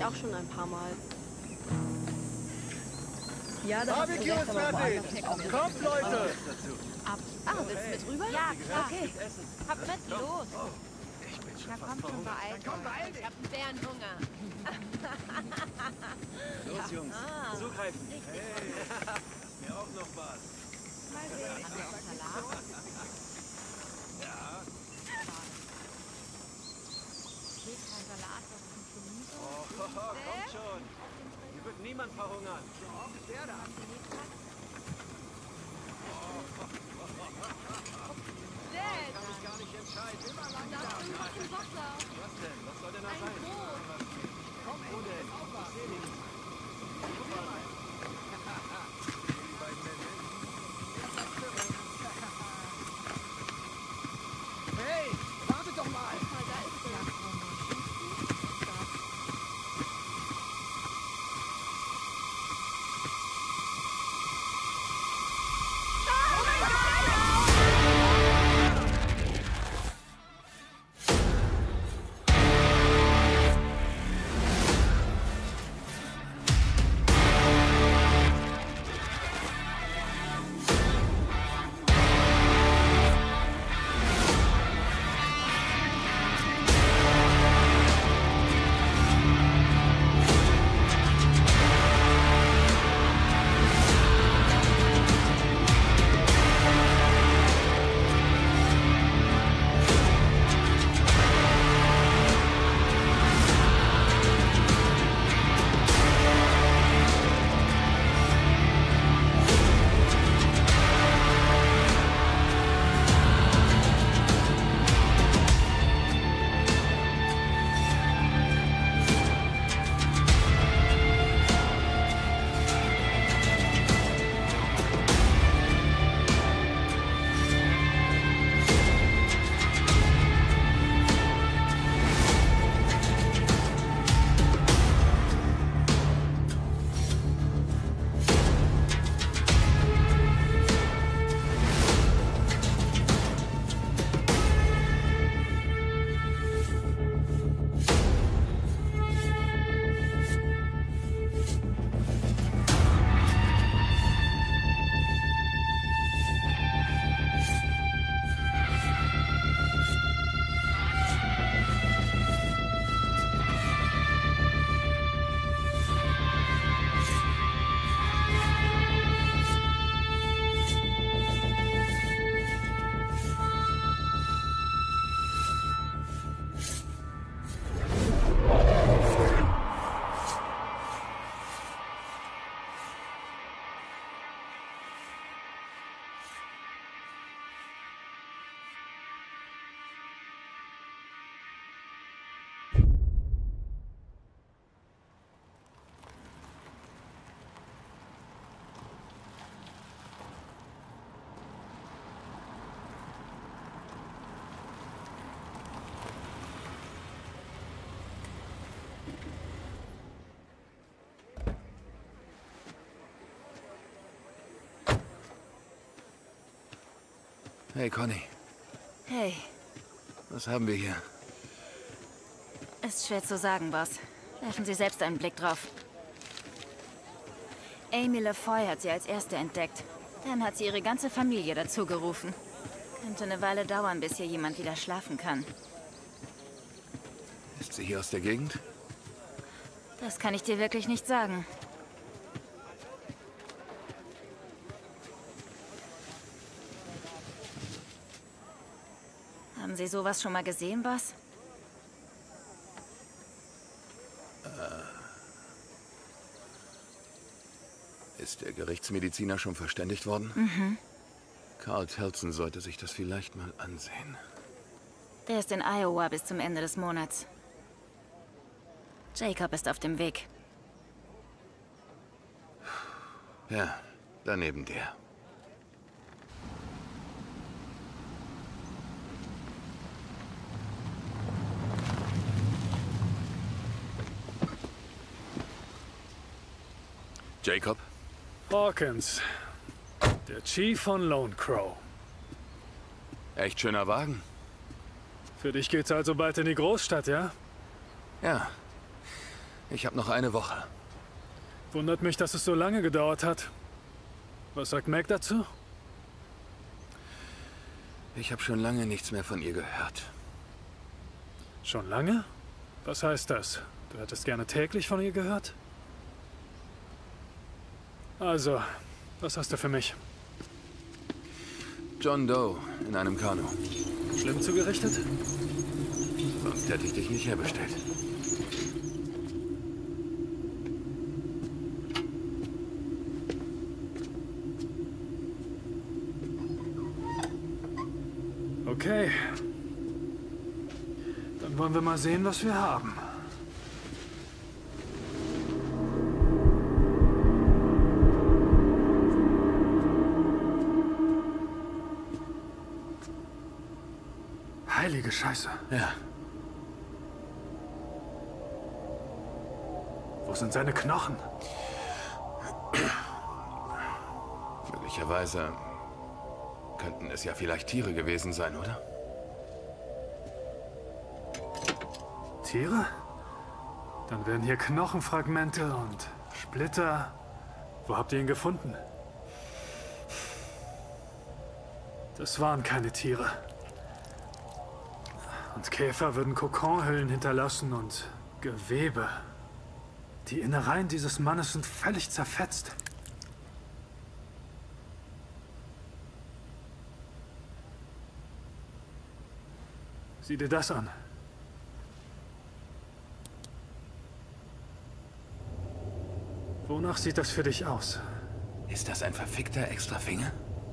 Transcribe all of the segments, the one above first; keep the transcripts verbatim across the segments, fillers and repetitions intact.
ich auch schon ein paar Mal. Ja, da Barbecue ist fertig! Kommt, Leute! Ab. Ah, willst du mit rüber? Ja, klar. Okay. Hab mit, los. Ich bin schon Ja, fast komm schon, verhungert. beeilt euch. Ich hab einen Bärenhunger. Los, Jungs, Ah. zugreifen. Hey, mir auch noch was. Mal sehen. Hast du auch Salat? Ja. Geht kein Salat, was ist ein Gemüse? Oh, kommt schon. Hier wird niemand verhungern. Der da. Dad! Kann ich gar nicht entscheiden. Immer lang Da ist irgendwas im Wasser. Was denn? Was soll denn da Ein sein? Boot. Komm, wo denn? Ich seh nichts. Guck mal. Die beiden Männchen. Hey, wartet doch mal! Guck mal, da ist er. Hey, Connie. Hey, Was haben wir hier? ist schwer zu sagen, Boss. Werfen Sie selbst einen Blick drauf. Amy LeFoy hat sie als Erste entdeckt. Dann hat sie ihre ganze Familie dazu gerufen. Könnte eine Weile dauern, bis hier jemand wieder schlafen kann. Ist sie hier aus der Gegend? Das kann ich dir wirklich nicht sagen. Haben Sie sowas schon mal gesehen, Boss? Ist der Gerichtsmediziner schon verständigt worden? Mhm. Carl Telson sollte sich das vielleicht mal ansehen. Der ist in Iowa bis zum Ende des Monats. Jacob ist auf dem Weg. Ja, daneben der. Jacob? Hawkins, der Chief von Lone Crow. Echt schöner Wagen. Für dich geht's also bald in die Großstadt, ja? Ja. Ich habe noch eine Woche. Wundert mich, dass es so lange gedauert hat. Was sagt Meg dazu? Ich habe schon lange nichts mehr von ihr gehört. Schon lange? Was heißt das? Du hättest gerne täglich von ihr gehört? Also, was hast du für mich? John Doe in einem Kanu. Schlimm zugerichtet? Sonst hätte ich dich nicht herbestellt. Okay. Dann wollen wir mal sehen, was wir haben. Heilige Scheiße. Ja, Wo sind seine Knochen? möglicherweise könnten es ja vielleicht Tiere gewesen sein, oder? Tiere? Dann wären hier Knochenfragmente und Splitter. Wo habt ihr ihn gefunden? Das waren keine Tiere. Und Käfer würden Kokonhüllen hinterlassen und Gewebe. Die Innereien dieses Mannes sind völlig zerfetzt. Sieh dir das an. Wonach sieht das für dich aus? Ist das ein verfickter Extrafinger?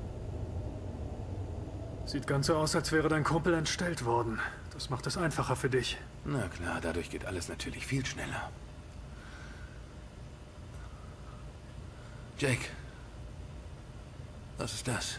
Sieht ganz so aus, als wäre dein Kumpel entstellt worden. Das macht es einfacher für dich. Na klar, dadurch geht alles natürlich viel schneller. Jake. Was ist das?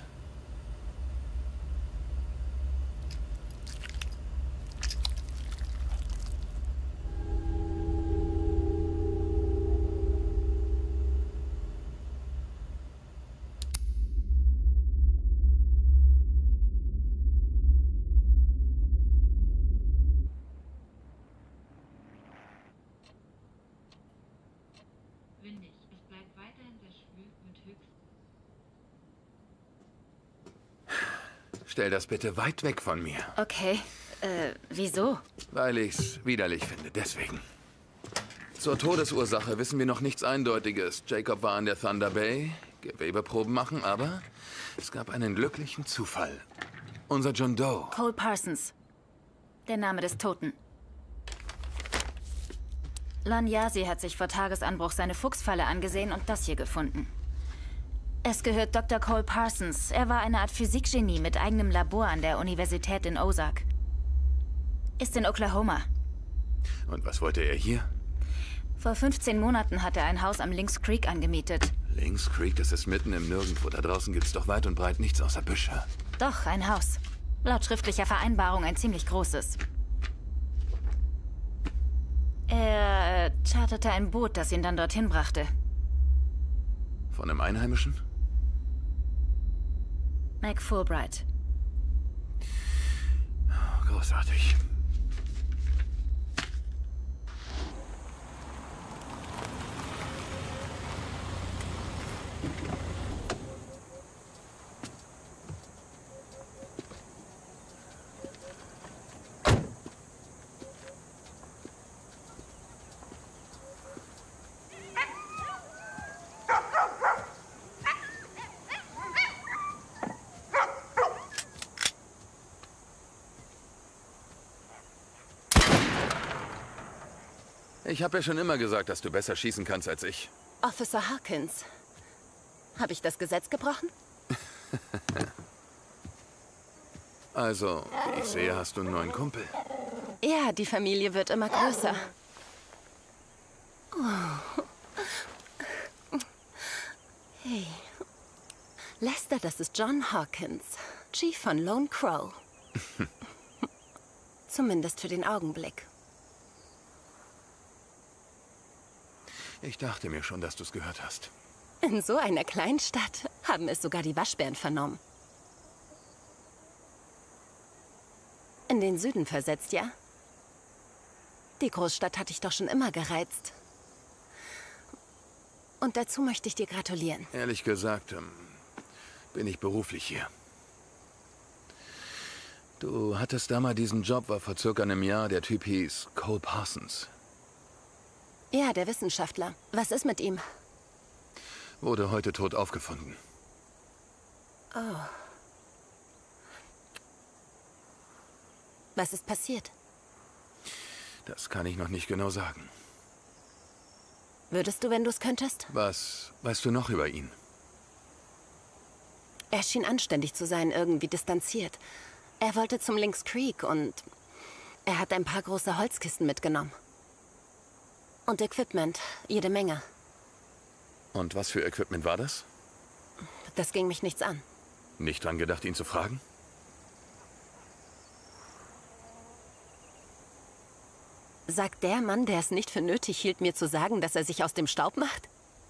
Windig. Es bleibt weiterhin sehr schwül mit höchst. Stell das bitte weit weg von mir. Okay. Äh, wieso? Weil ich's widerlich finde, deswegen. Zur Todesursache wissen wir noch nichts Eindeutiges. Jacob war an der Thunder Bay, Gewebeproben machen, aber es gab einen glücklichen Zufall. Unser John Doe. Cole Parsons. Der Name des Toten. Lon Yasi hat sich vor Tagesanbruch seine Fuchsfalle angesehen und das hier gefunden. Es gehört Doktor Cole Parsons. Er war eine Art Physikgenie mit eigenem Labor an der Universität in Ozark. Ist in Oklahoma. Und was wollte er hier? Vor fünfzehn Monaten hat er ein Haus am Lynx Creek angemietet. Lynx Creek, das ist mitten im Nirgendwo. Da draußen gibt's doch weit und breit nichts außer Büsche. Doch, ein Haus. Laut schriftlicher Vereinbarung ein ziemlich großes. Er äh, charterte ein Boot, das ihn dann dorthin brachte. Von einem Einheimischen? Mike Fulbright. Großartig. Ich habe ja schon immer gesagt, dass du besser schießen kannst als ich. Officer Harkins. Habe ich das Gesetz gebrochen? Also, wie ich sehe, hast du einen neuen Kumpel. Ja, die Familie wird immer größer. Oh. Hey. Lester, das ist John Hawkins, Chief von Lone Crow. Zumindest für den Augenblick. Ich dachte mir schon, dass du es gehört hast. In so einer Kleinstadt haben es sogar die Waschbären vernommen. In den Süden versetzt, ja? Die Großstadt hat dich doch schon immer gereizt. Und dazu möchte ich dir gratulieren. Ehrlich gesagt, ähm, bin ich beruflich hier. Du hattest da mal diesen Job, war vor circa einem Jahr. Der Typ hieß Cole Parsons. Ja, der Wissenschaftler. Was ist mit ihm? Wurde heute tot aufgefunden. Oh. Was ist passiert? Das kann ich noch nicht genau sagen. Würdest du, wenn du es könntest? Was weißt du noch über ihn? Er schien anständig zu sein, irgendwie distanziert. Er wollte zum Lynx Creek und er hat ein paar große Holzkisten mitgenommen. Und Equipment, jede Menge. Und was für Equipment war das? Das ging mich nichts an. Nicht dran gedacht, ihn zu fragen? Sagt der Mann, der es nicht für nötig hielt, mir zu sagen, dass er sich aus dem Staub macht?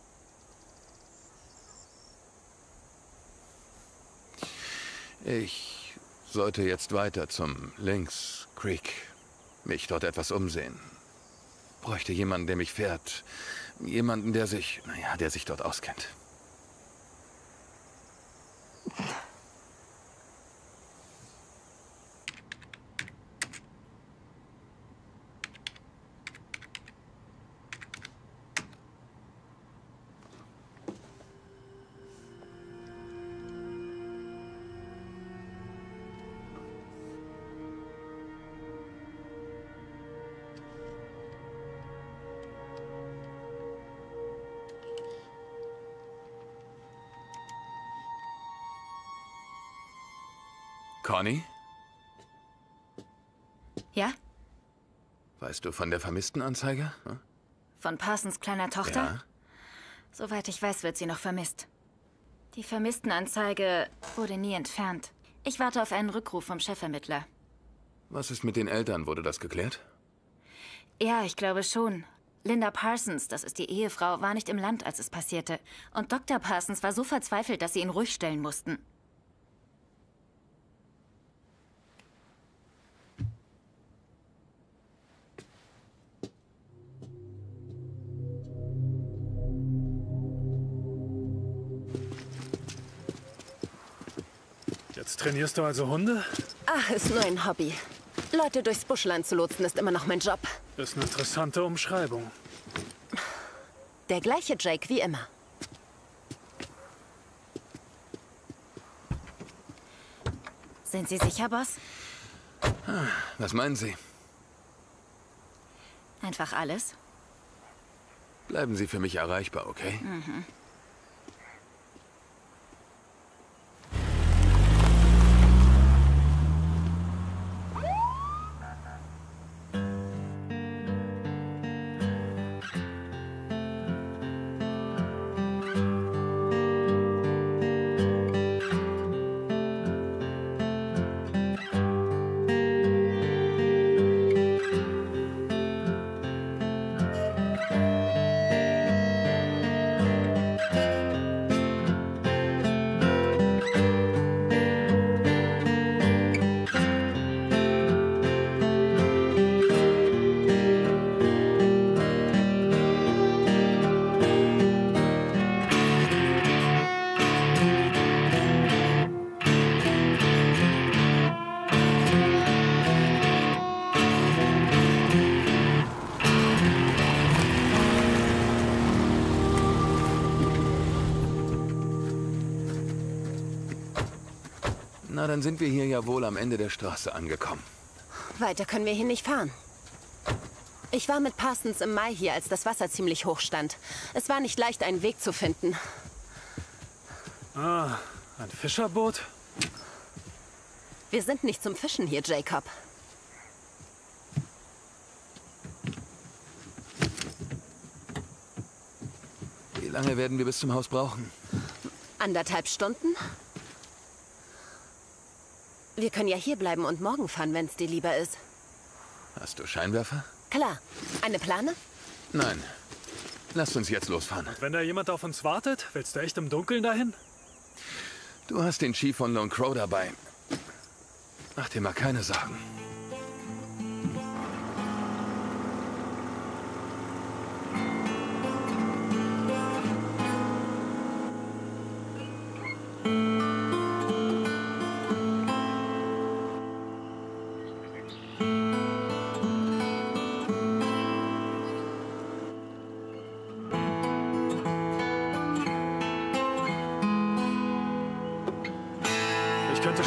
Ich sollte jetzt weiter zum Lynx Creek. Mich dort etwas umsehen. Bräuchte jemanden, der mich fährt. Jemanden, der sich, naja, der sich dort auskennt. Connie? Ja? Weißt du von der Vermisstenanzeige? Hm? Von Parsons kleiner Tochter? Ja. Soweit ich weiß, wird sie noch vermisst. Die Vermisstenanzeige wurde nie entfernt. Ich warte auf einen Rückruf vom Chefvermittler. Was ist mit den Eltern? Wurde das geklärt? Ja, ich glaube schon. Linda Parsons, das ist die Ehefrau, war nicht im Land, als es passierte. Und Doktor Parsons war so verzweifelt, dass sie ihn ruhig stellen mussten. Jetzt trainierst du also Hunde? Ach, ist nur ein Hobby. Leute durchs Buschland zu lotsen, ist immer noch mein Job. Ist eine interessante Umschreibung. Der gleiche Jake wie immer. Sind Sie sicher, Boss? Was meinen Sie? Einfach alles? Bleiben Sie für mich erreichbar, okay? Mhm. Na, dann sind wir hier ja wohl am Ende der Straße angekommen. Weiter können wir hier nicht fahren. Ich war mit Parsons im Mai hier, als das Wasser ziemlich hoch stand. Es war nicht leicht, einen Weg zu finden. Ah, ein Fischerboot? Wir sind nicht zum Fischen hier, Jacob. Wie lange werden wir bis zum Haus brauchen? Anderthalb Stunden? Wir können ja hier bleiben und morgen fahren, wenn es dir lieber ist. Hast du Scheinwerfer? Klar. Eine Plane? Nein. Lasst uns jetzt losfahren. Wenn da jemand auf uns wartet, willst du echt im Dunkeln dahin? Du hast den Chief von Lone Crow dabei. Mach dir mal keine Sorgen.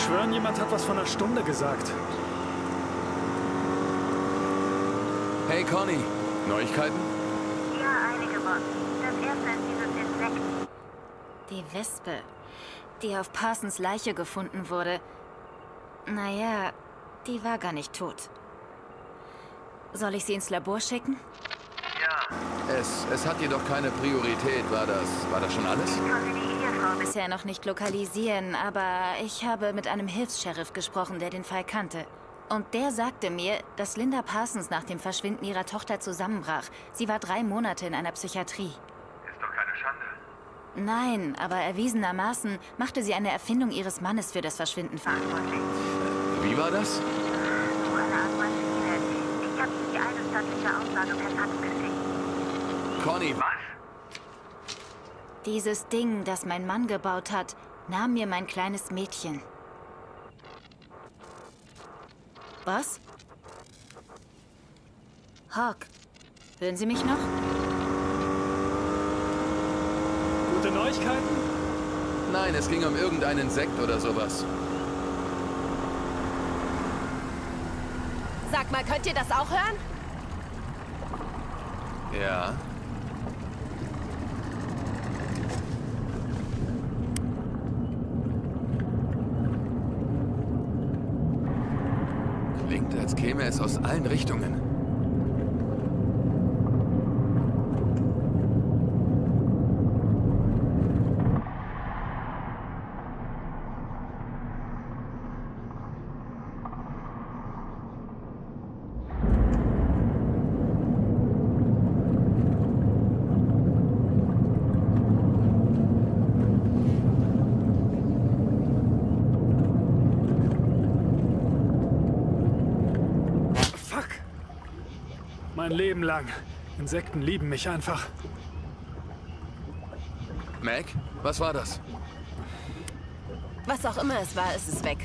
schwören, jemand hat was von einer Stunde gesagt. Hey Connie, Neuigkeiten? Ja, einige Boss. Das erste ist dieses Insekt. Die Wespe, die auf Parsons Leiche gefunden wurde. Naja, die war gar nicht tot. Soll ich sie ins Labor schicken? Ja. Es, es hat jedoch keine Priorität. War das, war das schon alles? Ich konnte die Ehefrau bis... Bisher noch nicht lokalisieren, aber ich habe mit einem Hilfs-Sheriff gesprochen, der den Fall kannte. Und der sagte mir, dass Linda Parsons nach dem Verschwinden ihrer Tochter zusammenbrach. Sie war drei Monate in einer Psychiatrie. Ist doch keine Schande. Nein, aber erwiesenermaßen machte sie eine Erfindung ihres Mannes für das Verschwinden verantwortlich. Wie war das? So eine Art Maschine. Ich habe ihm die eidesstattliche Aussage per Fax geschickt. Connie, was? Dieses Ding, das mein Mann gebaut hat, nahm mir mein kleines Mädchen. Was? Hawk, hören Sie mich noch? Gute Neuigkeiten? Nein, es ging um irgendeinen Insekt oder sowas. Sag mal, könnt ihr das auch hören? Ja. Klingt, als käme es aus allen Richtungen. Mein Leben lang. Insekten lieben mich einfach. Mac, was war das? Was auch immer es war, ist es weg.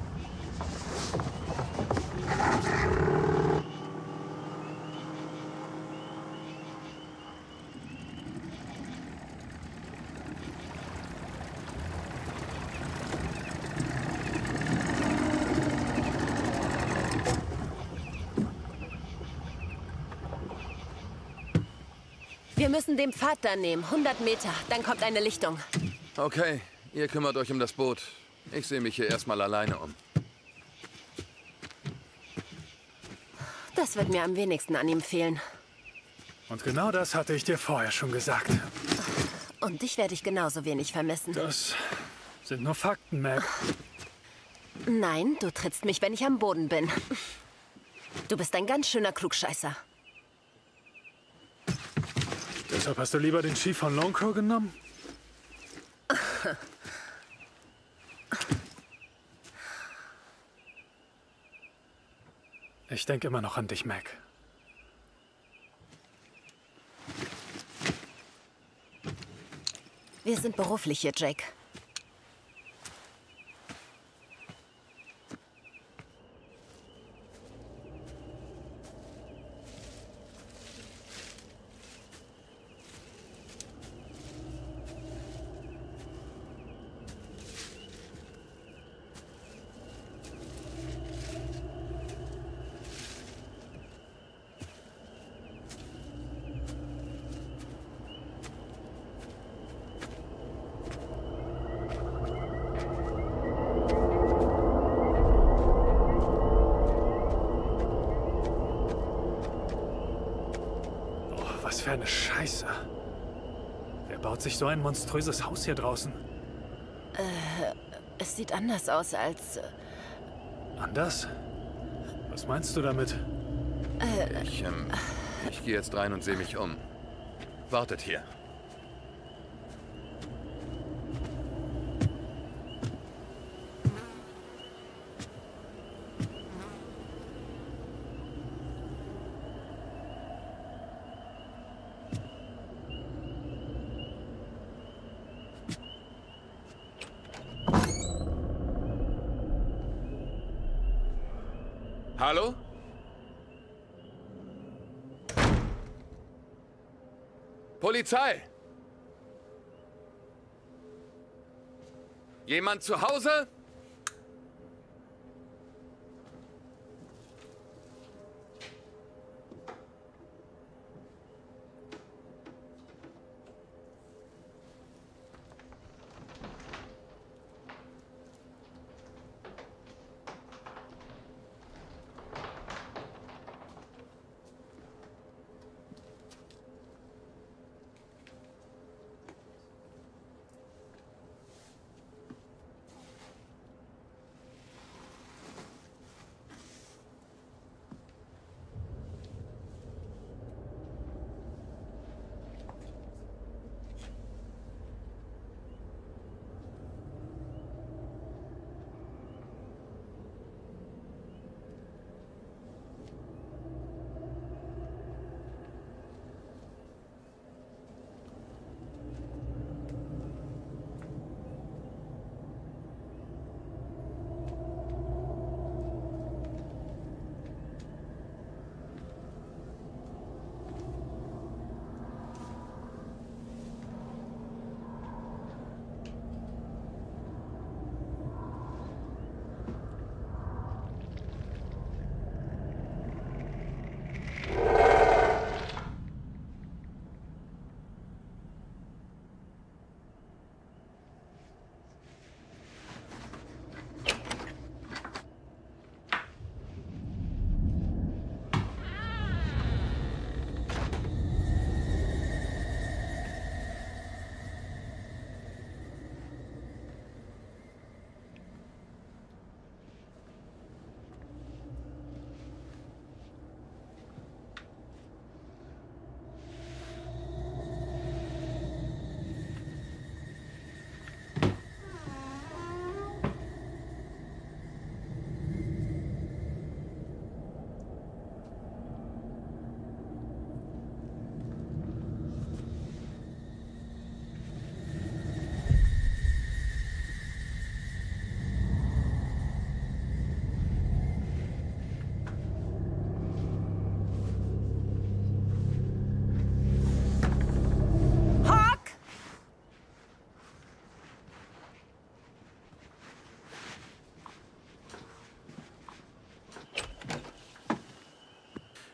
Wir müssen den Pfad da nehmen. hundert Meter. Dann kommt eine Lichtung. Okay, ihr kümmert euch um das Boot. Ich sehe mich hier erstmal alleine um. Das wird mir am wenigsten an ihm fehlen. Und genau das hatte ich dir vorher schon gesagt. Und dich werde ich genauso wenig vermissen. Das sind nur Fakten, Mac. Nein, du trittst mich, wenn ich am Boden bin. Du bist ein ganz schöner Klugscheißer. Deshalb hast du lieber den Chief von Lone Crow genommen? Ich denke immer noch an dich, Mac. Wir sind beruflich hier, Jake. Was für eine Scheiße. Wer baut sich so ein monströses Haus hier draußen? Äh, es sieht anders aus als... Äh, Anders? Was meinst du damit? äh, Ich, ähm, ich gehe jetzt rein und sehe mich um. Wartet hier. Hallo? Polizei! Jemand zu Hause?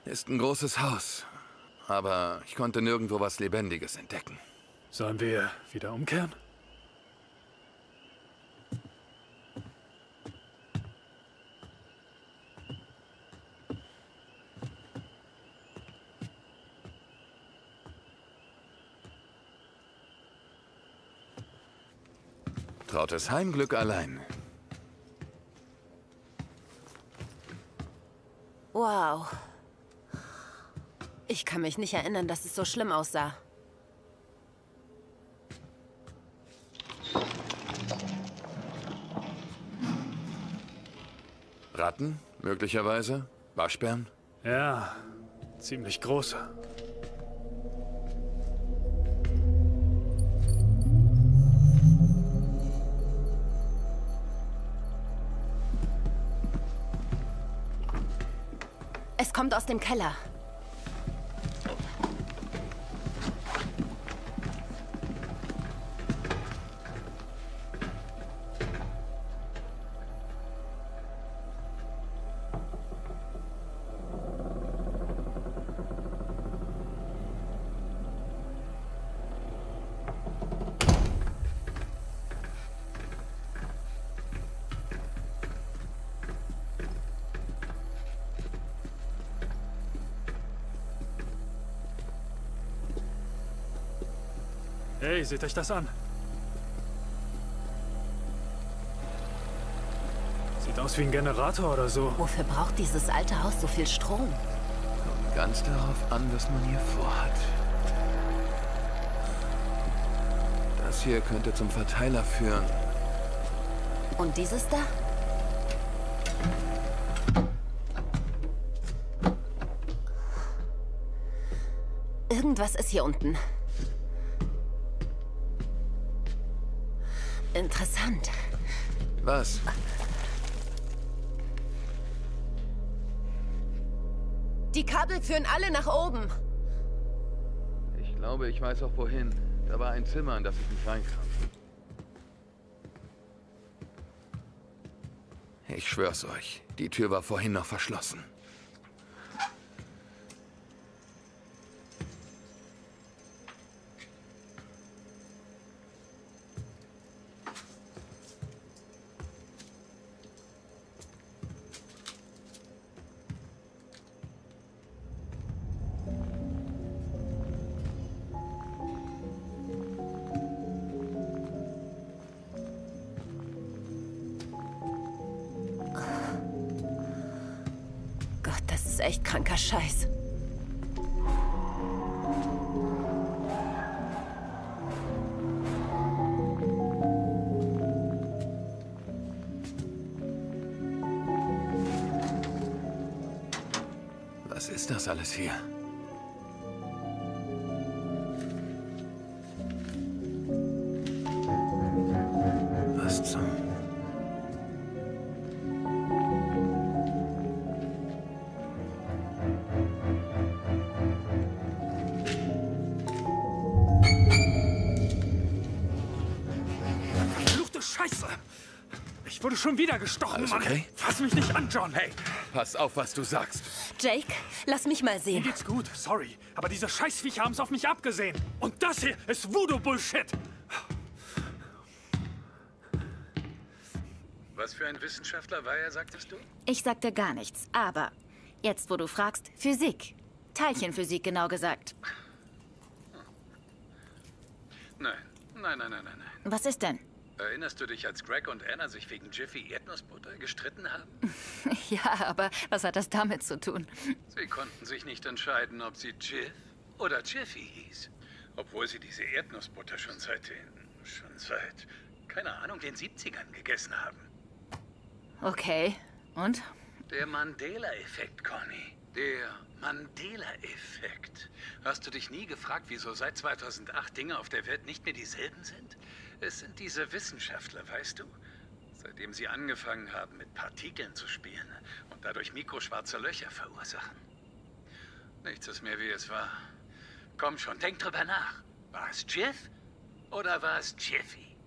Ist ein großes Haus. Aber ich konnte nirgendwo was Lebendiges entdecken. Sollen wir wieder umkehren? Trautes Heimglück allein. Wow. Ich kann mich nicht erinnern, dass es so schlimm aussah. Ratten, möglicherweise? Waschbären? Ja, ziemlich große. Es kommt aus dem Keller. Hey, seht euch das an. Sieht aus wie ein Generator oder so. Wofür braucht dieses alte Haus so viel Strom? Kommt ganz darauf an, was man hier vorhat. Das hier könnte zum Verteiler führen. Und dieses da? Irgendwas ist hier unten. Interessant. Was? Die Kabel führen alle nach oben. Ich glaube, ich weiß auch wohin. Da war ein Zimmer, in das ich nicht reinkam. Ich schwör's euch, die Tür war vorhin noch verschlossen. Das ist echt kranker Scheiß. Was ist das alles hier? Was zum... Scheiße! Ich wurde schon wieder gestochen, Alles Mann. okay? Fass mich nicht an, John. Hey, pass auf, was du sagst. Jake, lass mich mal Mir sehen. geht's gut, sorry. Aber diese Scheißviecher haben's auf mich abgesehen. Und das hier ist Voodoo-Bullshit. Was für ein Wissenschaftler war er, sagtest du? Ich sagte gar nichts, aber jetzt, wo du fragst, Physik. Teilchenphysik, genau gesagt. Nein, nein, nein, nein, nein, nein. Was ist denn? Erinnerst du dich, als Greg und Anna sich wegen Jiffy Erdnussbutter gestritten haben? Ja, aber was hat das damit zu tun? Sie konnten sich nicht entscheiden, ob sie Jiff oder Jiffy hieß. Obwohl sie diese Erdnussbutter schon seit den... schon seit... keine Ahnung, den siebzigern gegessen haben. Okay, und? Der Mandela-Effekt, Conny. Der Mandela-Effekt. Hast du dich nie gefragt, wieso seit zweitausendacht Dinge auf der Welt nicht mehr dieselben sind? Es sind diese Wissenschaftler, weißt du? Seitdem sie angefangen haben, mit Partikeln zu spielen und dadurch mikroschwarze Löcher verursachen. Nichts ist mehr, wie es war. Komm schon, denk drüber nach. War es Jiff oder war es Jiffy?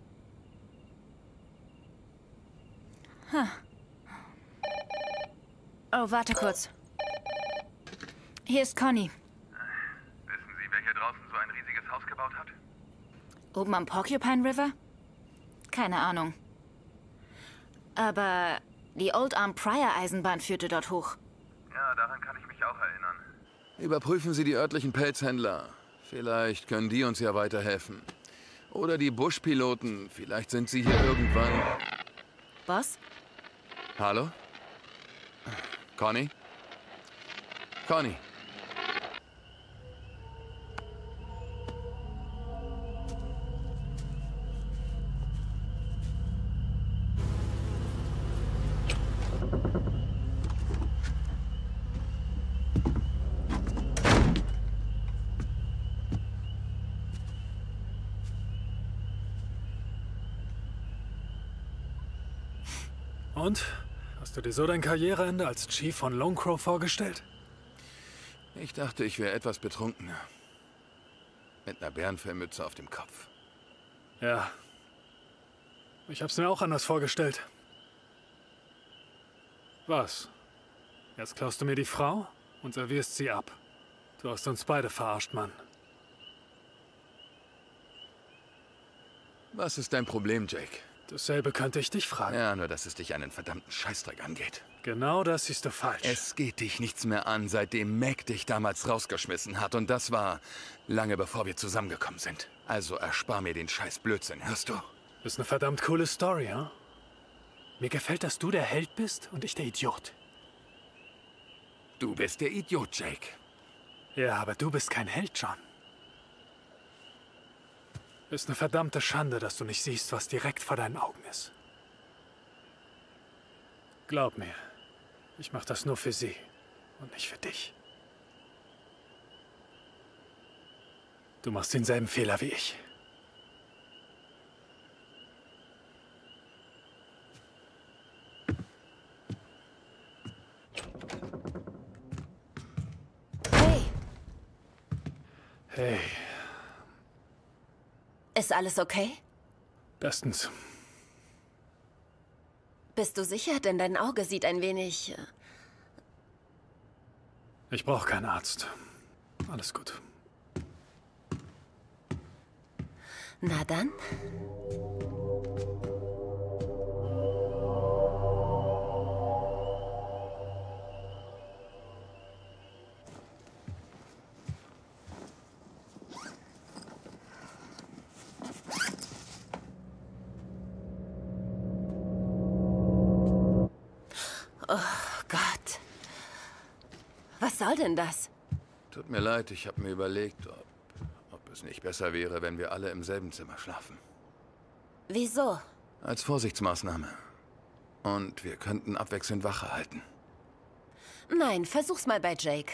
Huh. Oh, warte kurz. Hier ist Connie. Wissen Sie, wer hier draußen so ein riesiges Haus gebaut hat? Oben am Porcupine River? Keine Ahnung. Aber die Old Arm Pryor Eisenbahn führte dort hoch. Ja, daran kann ich mich auch erinnern. Überprüfen Sie die örtlichen Pelzhändler. Vielleicht können die uns ja weiterhelfen. Oder die Bush-Piloten. Vielleicht sind sie hier irgendwann... Boss? Hallo? Connie? Connie? Und? Hast du dir so dein Karriereende als Chief von Lone Crow vorgestellt? Ich dachte, ich wäre etwas betrunkener. Mit einer Bärenfellmütze auf dem Kopf. Ja. Ich hab's mir auch anders vorgestellt. Was? Jetzt klaust du mir die Frau und servierst sie ab. Du hast uns beide verarscht, Mann. Was ist dein Problem, Jake? Dasselbe könnte ich dich fragen. Ja, nur dass es dich einen verdammten Scheißdreck angeht. Genau das siehst du falsch. Es geht dich nichts mehr an, seitdem Meg dich damals rausgeschmissen hat. Und das war lange bevor wir zusammengekommen sind. Also erspar mir den scheiß Blödsinn, hörst du? Ist eine verdammt coole Story, hm? Mir gefällt, dass du der Held bist und ich der Idiot. Du bist der Idiot, Jake. Ja, aber du bist kein Held, John. Ist eine verdammte Schande, dass du nicht siehst, was direkt vor deinen Augen ist. Glaub mir, ich mach das nur für sie und nicht für dich. Du machst denselben Fehler wie ich. Hey, Hey, ist alles okay? bestens. Bist du sicher? Denn dein Auge sieht ein wenig... äh, Ich brauche keinen Arzt. Alles gut. Na dann. Oh Gott. Was soll denn das? Tut mir leid, ich habe mir überlegt, ob, ob es nicht besser wäre, wenn wir alle im selben Zimmer schlafen. Wieso? Als Vorsichtsmaßnahme. Und wir könnten abwechselnd Wache halten. Nein, versuch's mal bei Jake.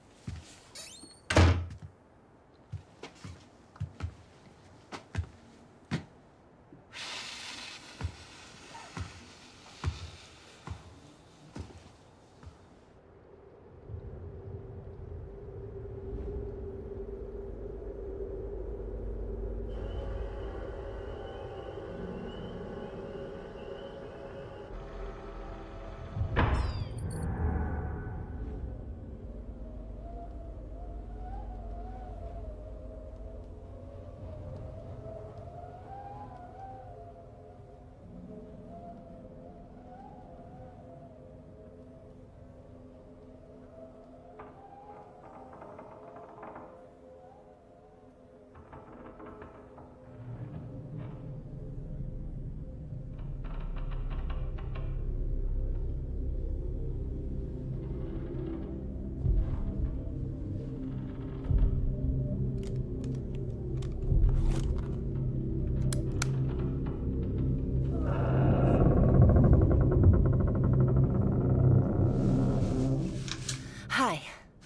Hi.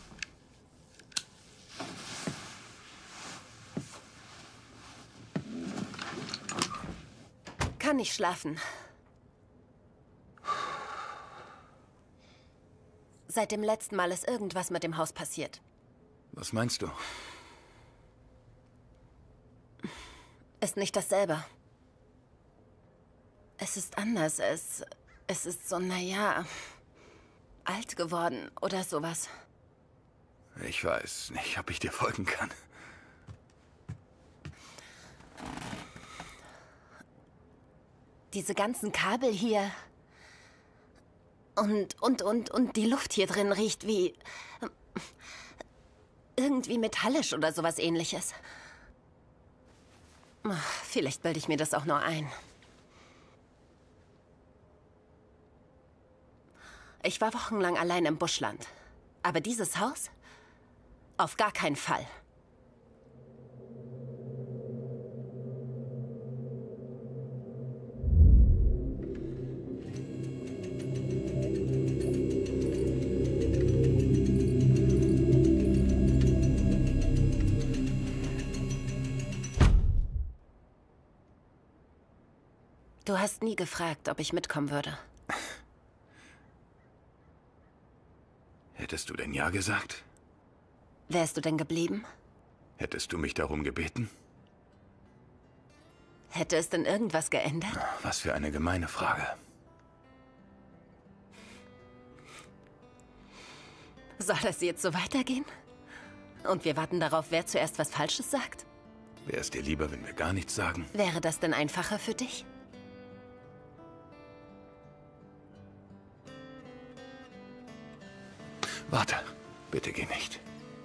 Kann nicht schlafen. Seit dem letzten Mal ist irgendwas mit dem Haus passiert. Was meinst du? Ist nicht dasselbe. Es ist anders. Es, es ist so, naja, alt geworden oder sowas. Ich weiß nicht, ob ich dir folgen kann. Diese ganzen Kabel hier. Und, und, und, und die Luft hier drin riecht wie... irgendwie metallisch oder sowas Ähnliches. Ach, vielleicht bilde ich mir das auch nur ein. Ich war wochenlang allein im Buschland. Aber dieses Haus? Auf gar keinen Fall. Du hast nie gefragt, ob ich mitkommen würde. Hättest du denn ja gesagt? Wärst du denn geblieben? Hättest du mich darum gebeten? Hätte es denn irgendwas geändert? Was für eine gemeine Frage. Soll das jetzt so weitergehen? Und wir warten darauf, wer zuerst was Falsches sagt? Wäre es dir lieber, wenn wir gar nichts sagen? Wäre das denn einfacher für dich? Warte, bitte geh nicht.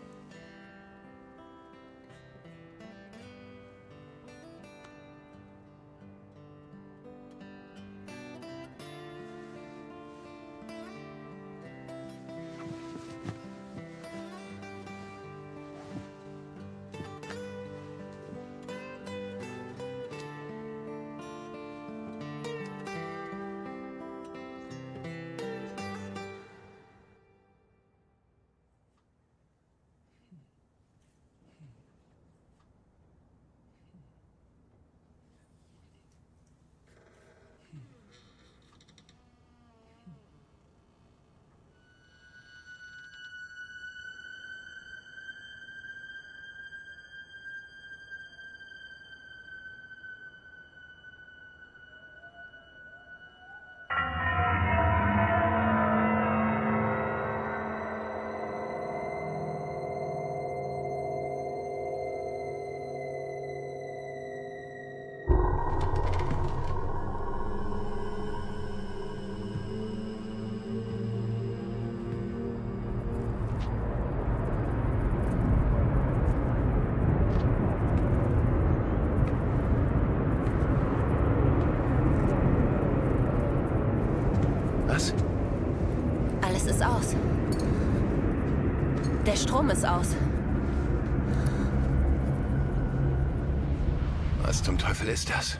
Was? Alles ist aus. Der Strom ist aus. Was zum Teufel ist das?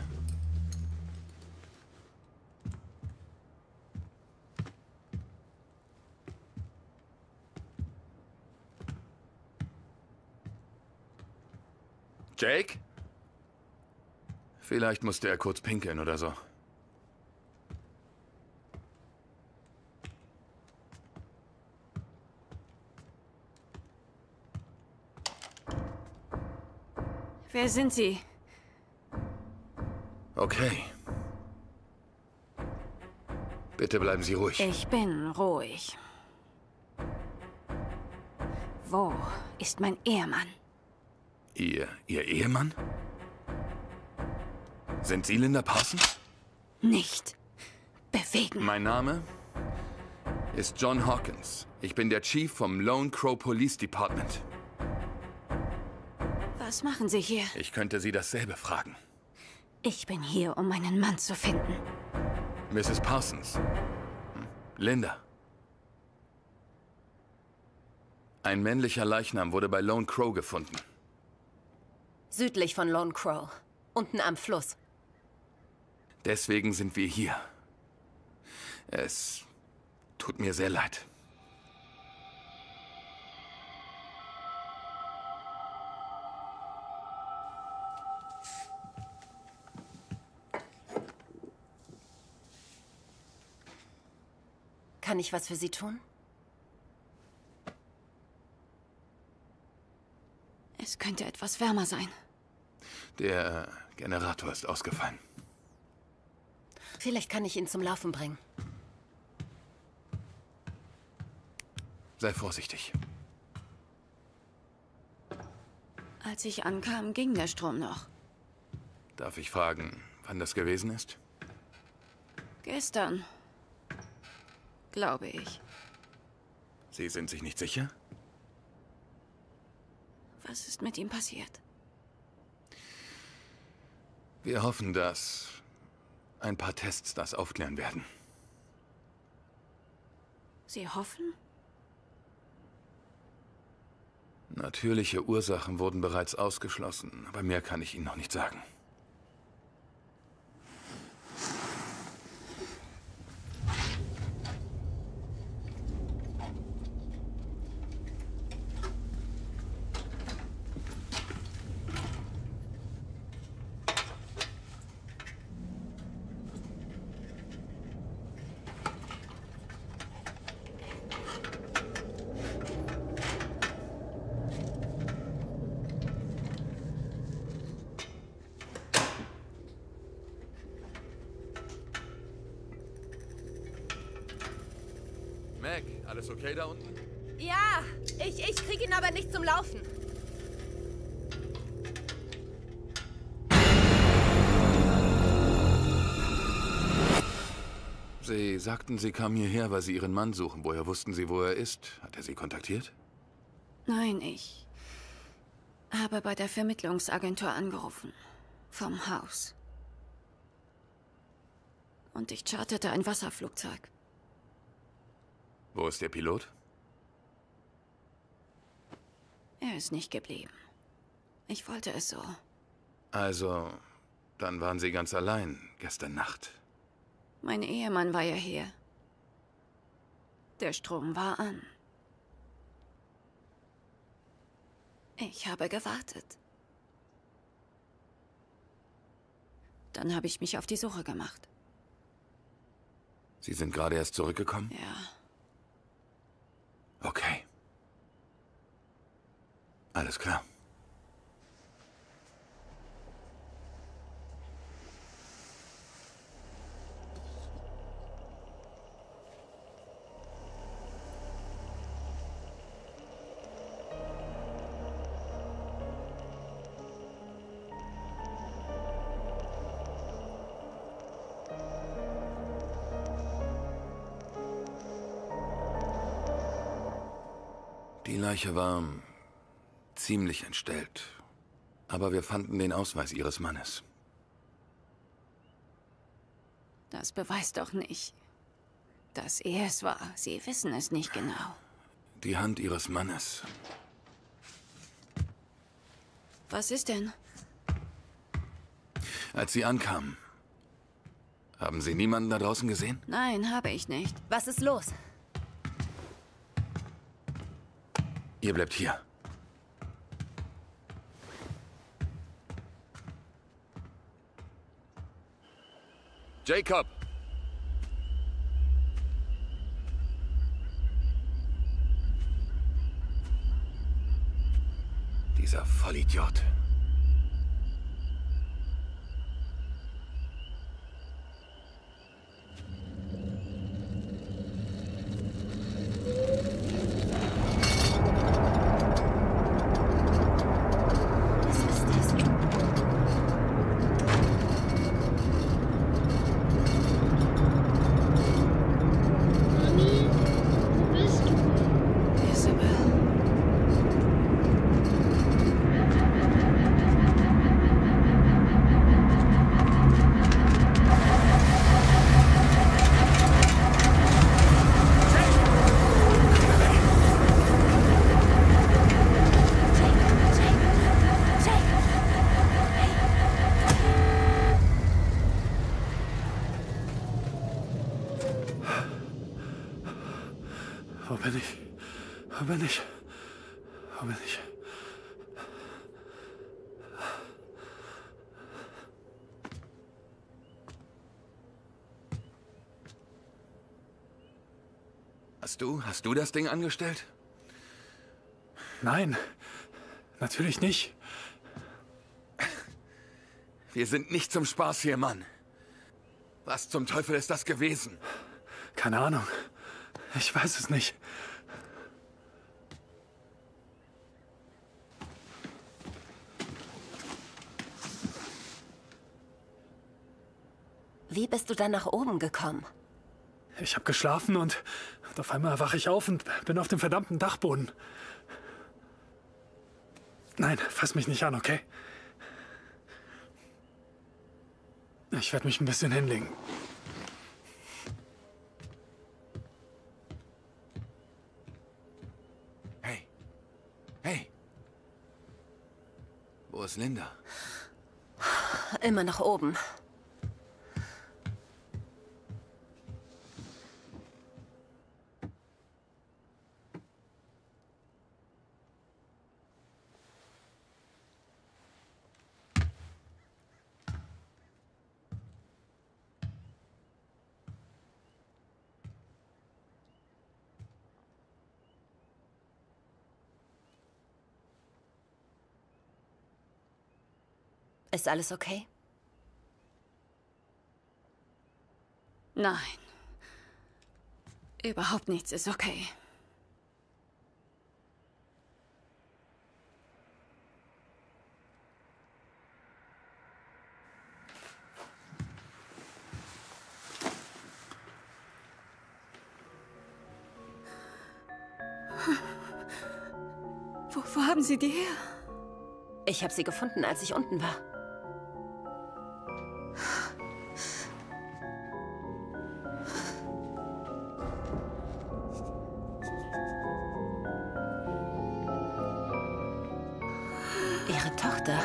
Jake? Vielleicht musste er kurz pinkeln oder so. Wer sind Sie? Okay. Bitte bleiben Sie ruhig. Ich bin ruhig. Wo ist mein Ehemann? Ihr, Ihr Ehemann? Sind Sie Linda Parsons? Nicht bewegen. Mein Name ist John Hawkins. Ich bin der Chief vom Lone Crow Police Department. Was machen Sie hier? Ich könnte Sie dasselbe fragen. Ich bin hier, um meinen Mann zu finden. Misses Parsons. Hm? Linda. Ein männlicher Leichnam wurde bei Lone Crow gefunden. Südlich von Lone Crow. Unten am Fluss. Deswegen sind wir hier. Es tut mir sehr leid. Kann ich was für Sie tun? Es könnte etwas wärmer sein. Der Generator ist ausgefallen. Vielleicht kann ich ihn zum Laufen bringen. Sei vorsichtig. Als ich ankam, ging der Strom noch. Darf ich fragen, wann das gewesen ist? Gestern. Glaube ich. Sie sind sich nicht sicher? Was ist mit ihm passiert? Wir hoffen, dass ein paar Tests das aufklären werden. Sie hoffen? Natürliche Ursachen wurden bereits ausgeschlossen, aber mehr kann ich Ihnen noch nicht sagen. Mac, alles okay da unten? Ja, ich, ich krieg ihn aber nicht zum Laufen. Sie sagten, Sie kamen hierher, weil Sie Ihren Mann suchen. Woher wussten Sie, wo er ist? Hat er Sie kontaktiert? Nein, ich habe bei der Vermittlungsagentur angerufen. Vom Haus. Und ich charterte ein Wasserflugzeug. Wo ist der Pilot? Er ist nicht geblieben. Ich wollte es so. Also, dann waren Sie ganz allein gestern Nacht. Mein Ehemann war ja hier. Der Strom war an. Ich habe gewartet. Dann habe ich mich auf die Suche gemacht. Sie sind gerade erst zurückgekommen? Ja. Okay. Alles klar. Die Leiche war ziemlich entstellt. Aber wir fanden den Ausweis Ihres Mannes. Das beweist doch nicht, dass er es war. Sie wissen es nicht genau. Die Hand Ihres Mannes. Was ist denn? Als Sie ankamen, haben Sie niemanden da draußen gesehen? Nein, habe ich nicht. Was ist los? Ihr bleibt hier. Jacob! Dieser Vollidiot. Wo bin ich? Wo bin ich? Wo bin ich? Hast du, hast du das Ding angestellt? Nein, natürlich nicht. Wir sind nicht zum Spaß hier, Mann. Was zum Teufel ist das gewesen? Keine Ahnung. Ich weiß es nicht. Wie bist du dann nach oben gekommen? Ich habe geschlafen und, und auf einmal wache ich auf und bin auf dem verdammten Dachboden. Nein, fass mich nicht an, okay? Ich werde mich ein bisschen hinlegen. Hey. Hey. Wo ist Linda? Immer nach oben. Ist alles okay? Nein. Überhaupt nichts ist okay. Wo, wo haben Sie die her? Ich habe sie gefunden, als ich unten war. Ihre Tochter.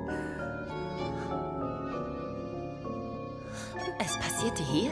Es passierte hier?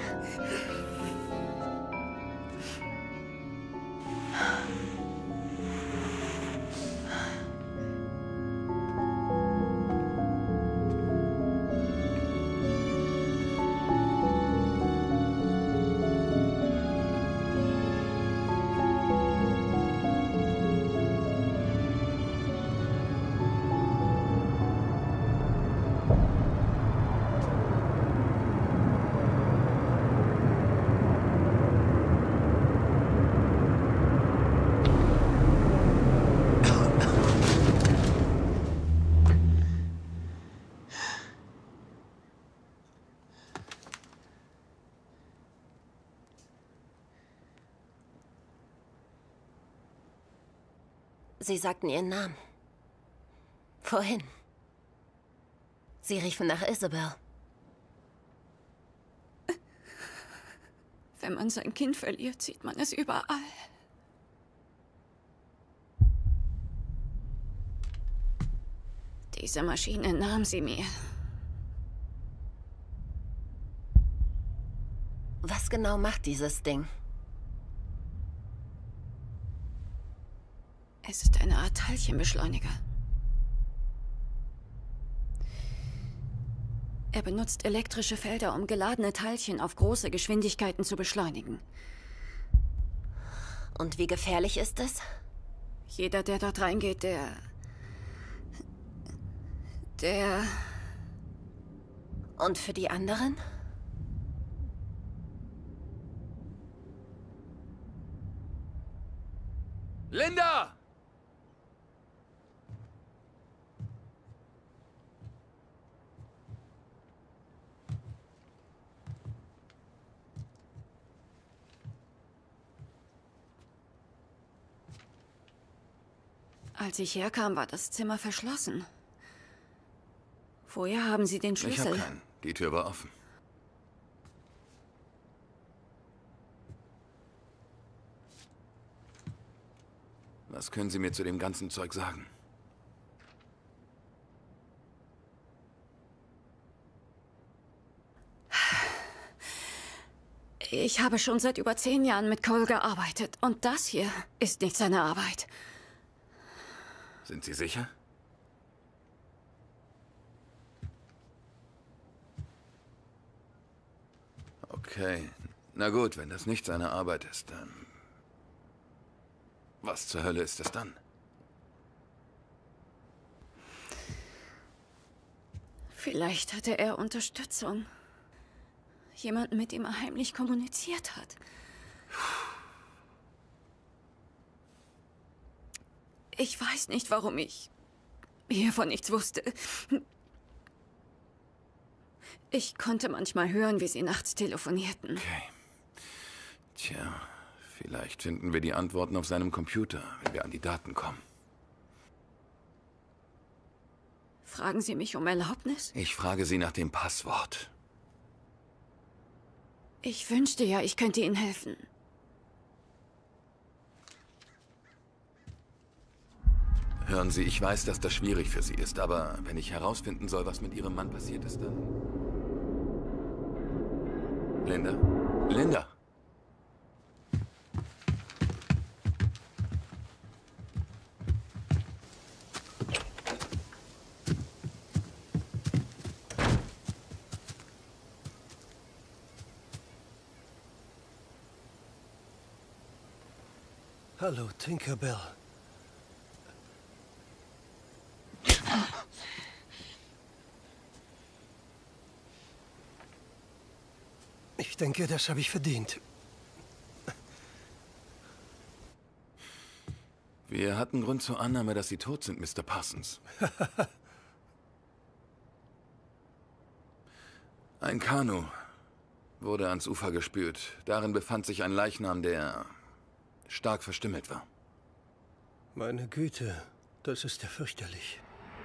Sie sagten ihren Namen. Vorhin. Sie riefen nach Isabel. Wenn man sein Kind verliert, sieht man es überall. Diese Maschine nahm sie mir. Was genau macht dieses Ding? Es ist eine Art Teilchenbeschleuniger. Er benutzt elektrische Felder, um geladene Teilchen auf große Geschwindigkeiten zu beschleunigen. Und wie gefährlich ist es? Jeder, der dort reingeht, der... der... Und für die anderen? Linda! Als ich herkam, war das Zimmer verschlossen. Woher haben Sie den Ich Schlüssel? habe keinen. Die Tür war offen. Was können Sie mir zu dem ganzen Zeug sagen? Ich habe schon seit über zehn Jahren mit Cole gearbeitet. Und das hier ist nicht seine Arbeit. Sind Sie sicher? Okay. Na gut, wenn das nicht seine Arbeit ist, dann... Was zur Hölle ist es dann? Vielleicht hatte er Unterstützung. Jemand, mit dem er heimlich kommuniziert hat. Ich weiß nicht, warum ich hiervon nichts wusste. Ich konnte manchmal hören, wie sie nachts telefonierten. Okay. Tja, vielleicht finden wir die Antworten auf seinem Computer, wenn wir an die Daten kommen. Fragen Sie mich um Erlaubnis? Ich frage Sie nach dem Passwort. Ich wünschte ja, ich könnte Ihnen helfen. Hören Sie, ich weiß, dass das schwierig für Sie ist, aber wenn ich herausfinden soll, was mit Ihrem Mann passiert ist, dann... Linda? Linda! Hallo, Tinkerbell. Ich denke, das habe ich verdient. Wir hatten Grund zur Annahme, dass Sie tot sind, Mister Parsons. Ein Kanu wurde ans Ufer gespült. Darin befand sich ein Leichnam, der stark verstümmelt war. Meine Güte, das ist ja fürchterlich.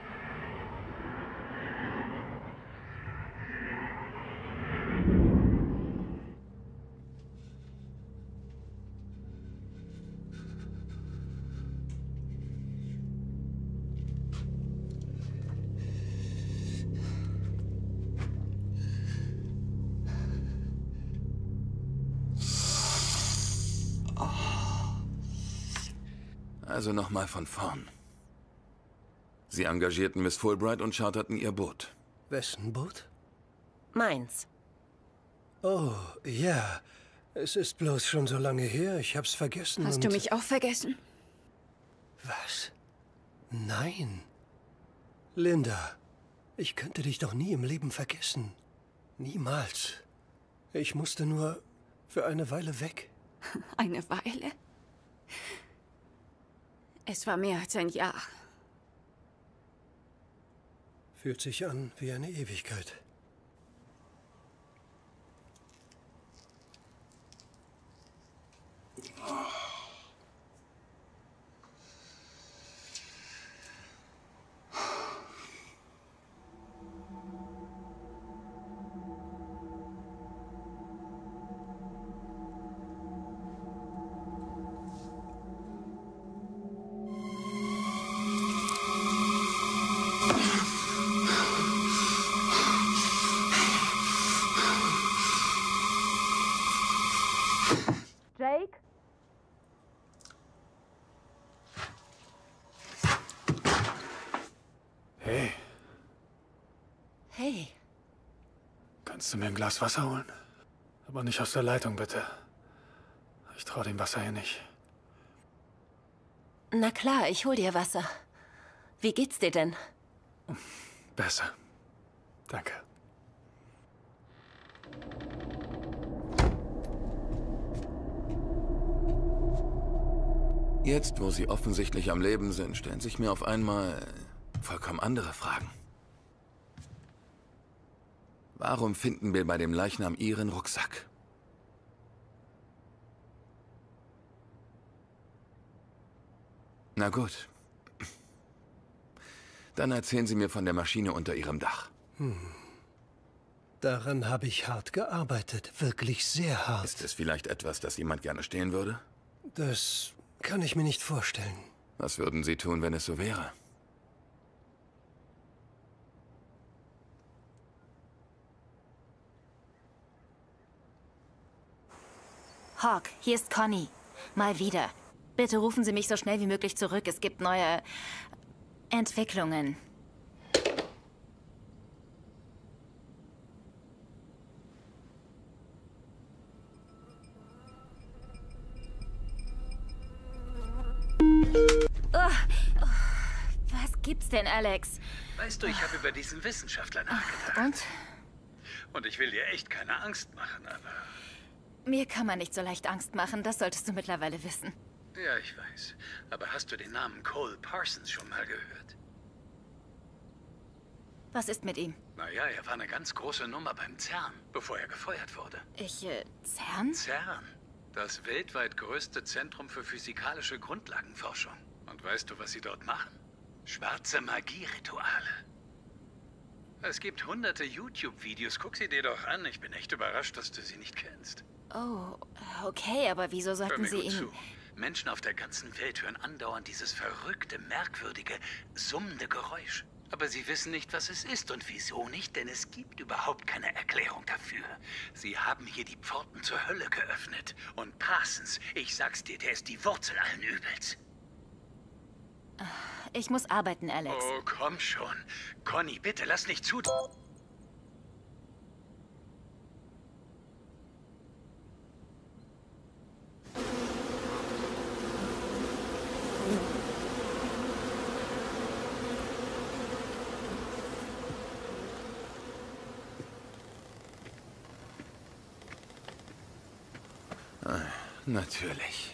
Also nochmal von vorn. Sie engagierten Miss Fulbright und charterten ihr Boot. Wessen Boot? Meins. Oh, ja. Es ist bloß schon so lange her, ich hab's vergessen. Hast und du mich auch vergessen? Was? Nein. Linda, ich könnte dich doch nie im Leben vergessen. Niemals. Ich musste nur für eine Weile weg. Eine Weile? Es war mehr als ein Jahr. Fühlt sich an wie eine Ewigkeit. Jake? Hey, Hey. kannst du mir ein Glas Wasser holen? Aber nicht aus der Leitung, bitte. Ich traue dem Wasser hier nicht. Na klar, ich hol dir Wasser. Wie geht's dir denn? Besser. Danke. Jetzt, wo Sie offensichtlich am Leben sind, stellen sich mir auf einmal vollkommen andere Fragen. Warum finden wir bei dem Leichnam Ihren Rucksack? Na gut. Dann erzählen Sie mir von der Maschine unter Ihrem Dach. Hm. Daran habe ich hart gearbeitet. Wirklich sehr hart. Ist es vielleicht etwas, das jemand gerne stehlen würde? Das kann ich mir nicht vorstellen. Was würden Sie tun, wenn es so wäre? Hawk, hier ist Connie. Mal wieder. Bitte rufen Sie mich so schnell wie möglich zurück. Es gibt neue Entwicklungen. Oh, oh, was gibt's denn, Alex? Weißt du, ich habe über diesen Wissenschaftler nachgedacht. Und? Und ich will dir echt keine Angst machen, aber... Mir kann man nicht so leicht Angst machen, das solltest du mittlerweile wissen. Ja, ich weiß. Aber hast du den Namen Cole Parsons schon mal gehört? Was ist mit ihm? Naja, er war eine ganz große Nummer beim CERN, bevor er gefeuert wurde. Ich, äh, CERN? CERN. Das weltweit größte Zentrum für physikalische Grundlagenforschung. Und weißt du, was sie dort machen? Schwarze Magie-Rituale. Es gibt hunderte YouTube-Videos. Guck sie dir doch an. Ich bin echt überrascht, dass du sie nicht kennst. Oh, okay, aber wieso Hör sollten mir Sie gut ihn... zu. Menschen auf der ganzen Welt hören andauernd dieses verrückte, merkwürdige, summende Geräusch. Aber sie wissen nicht, was es ist und wieso nicht, denn es gibt überhaupt keine Erklärung dafür. Sie haben hier die Pforten zur Hölle geöffnet. Und Parsons, ich sag's dir, der ist die Wurzel allen Übels. Ich muss arbeiten, Alex. Oh, komm schon. Conny, bitte, lass nicht zu... Ah, natürlich.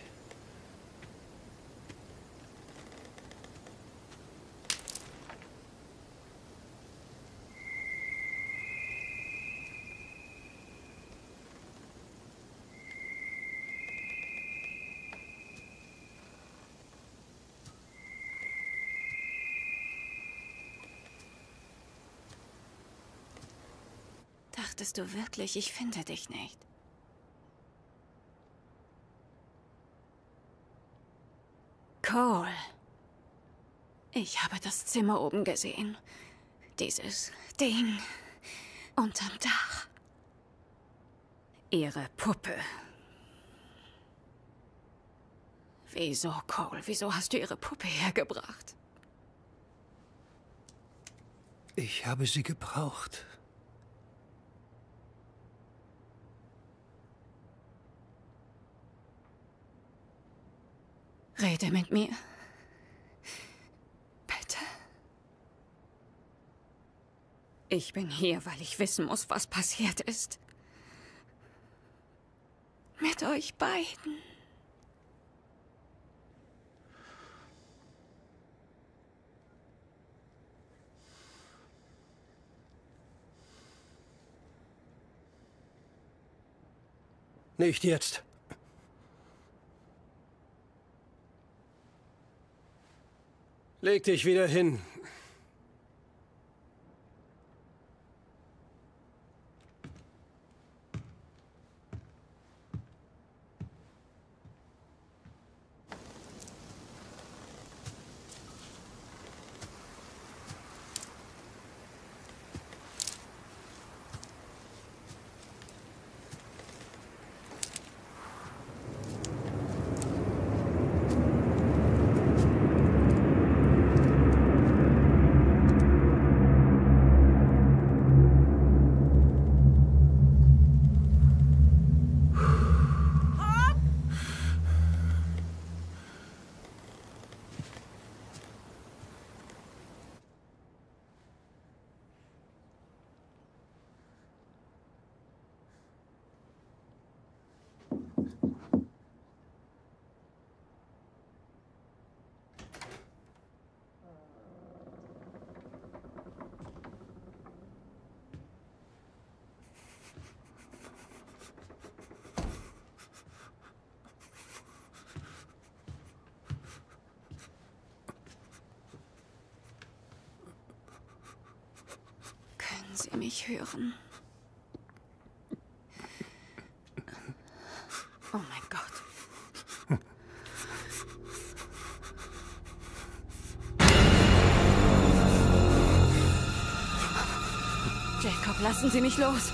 Dachtest du wirklich, ich finde dich nicht? Cole. Ich habe das Zimmer oben gesehen. Dieses Ding unterm Dach. Ihre Puppe. Wieso, Cole? Wieso hast du ihre Puppe hergebracht? Ich habe sie gebraucht. Rede mit mir. Bitte. Ich bin hier, weil ich wissen muss, was passiert ist. Mit euch beiden. Nicht jetzt. Leg dich wieder hin. Sie mich hören. Oh mein Gott. Jacob, lassen Sie mich los.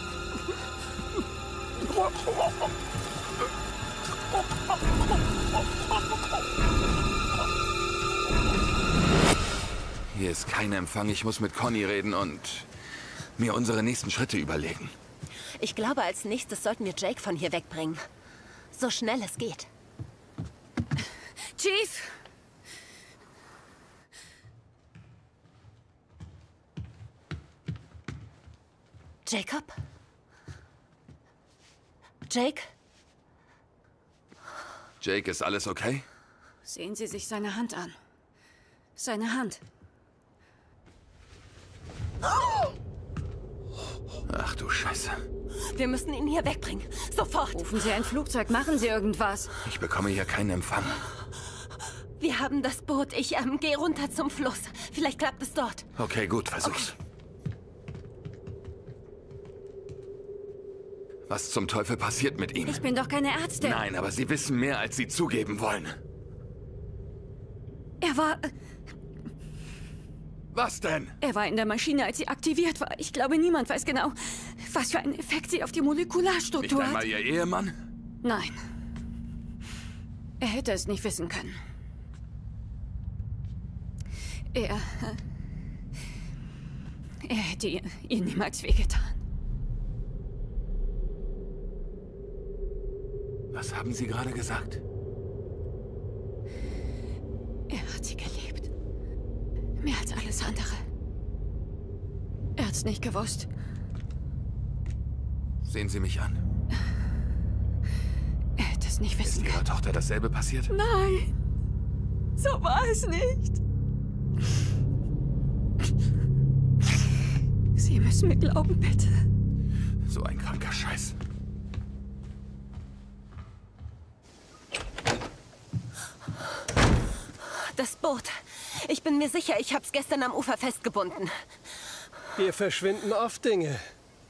Hier ist kein Empfang. Ich muss mit Conny reden und mir unsere nächsten Schritte überlegen. Ich glaube, als nächstes sollten wir Jake von hier wegbringen. So schnell es geht. Chief! Jacob? Jake? Jake, ist alles okay? Sehen Sie sich seine Hand an. Seine Hand. Ach du Scheiße. Wir müssen ihn hier wegbringen. Sofort. Rufen Sie ein Flugzeug, machen Sie irgendwas. Ich bekomme hier keinen Empfang. Wir haben das Boot. Ich ähm, gehe runter zum Fluss. Vielleicht klappt es dort. Okay, gut, versuch's. Okay. Was zum Teufel passiert mit ihm? Ich bin doch keine Ärztin. Nein, aber Sie wissen mehr, als Sie zugeben wollen. Er war... Was denn? Er war in der Maschine, als sie aktiviert war. Ich glaube, niemand weiß genau, was für einen Effekt sie auf die Molekularstruktur Nicht einmal hat. Ihr Ehemann? Nein. Er hätte es nicht wissen können. Er... Er hätte ihr, ihr niemals wehgetan. Was haben Sie gerade gesagt? Er hat sie geliebt. Mehr als alles andere. Er hat's nicht gewusst. Sehen Sie mich an. Er hätte es nicht wissen können. Ist Ihrer Tochter dasselbe passiert? Nein. So war es nicht. Sie müssen mir glauben, bitte. So ein kranker Scheiß. Das Boot. Ich bin mir sicher, ich hab's gestern am Ufer festgebunden. Hier verschwinden oft Dinge.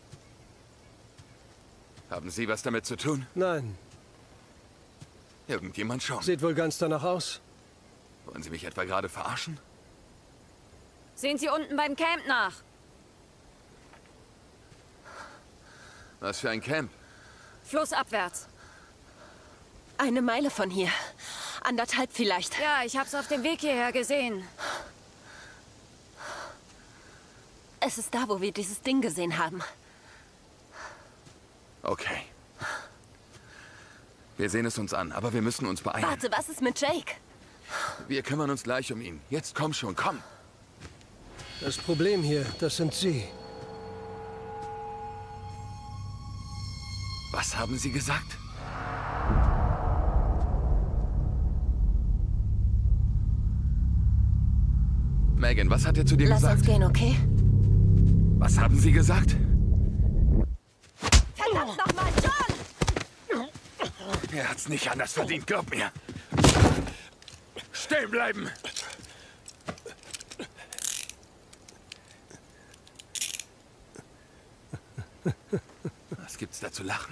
Haben Sie was damit zu tun? Nein. Irgendjemand schon. Sieht wohl ganz danach aus. Wollen Sie mich etwa gerade verarschen? Sehen Sie unten beim Camp nach. Was für ein Camp? Flussabwärts. Eine Meile von hier. Anderthalb vielleicht. Ja, ich hab's auf dem Weg hierher gesehen. Es ist da, wo wir dieses Ding gesehen haben. Okay. Wir sehen es uns an, aber wir müssen uns beeilen. Warte, was ist mit Jake? Wir kümmern uns gleich um ihn. Jetzt komm schon, komm. Das Problem hier, das sind Sie. Was haben Sie gesagt? Megan, was hat er zu dir Lass gesagt? uns gehen, okay? Was haben Sie gesagt? Verdammt nochmal, John! Er hat's nicht anders verdient, glaub mir. Stehen bleiben! Was gibt's da zu lachen?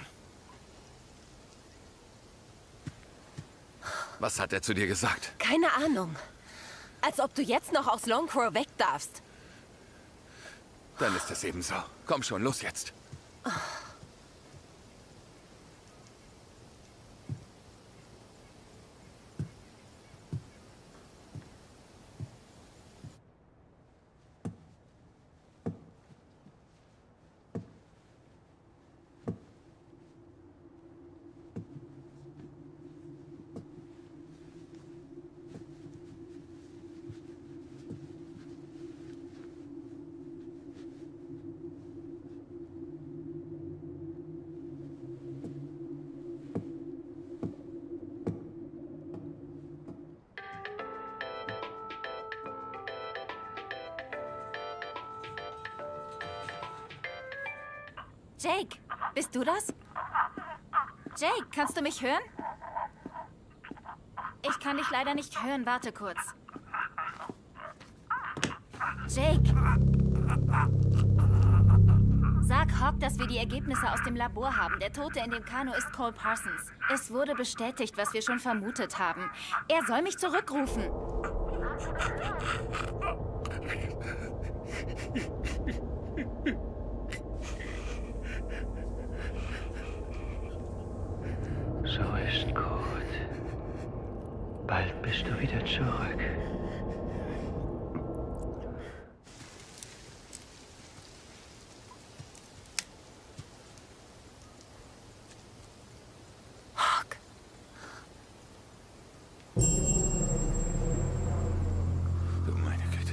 Was hat er zu dir gesagt? Keine Ahnung. Als ob du jetzt noch aus Long Crow weg darfst. Dann ist es eben so. Komm schon, los jetzt. Jake, bist du das? Jake, kannst du mich hören? Ich kann dich leider nicht hören. Warte kurz. Jake. Sag Hawk, dass wir die Ergebnisse aus dem Labor haben. Der Tote in dem Kanu ist Cole Parsons. Es wurde bestätigt, was wir schon vermutet haben. Er soll mich zurückrufen. So ist gut. Bald bist du wieder zurück. Hawk. Du meine Güte.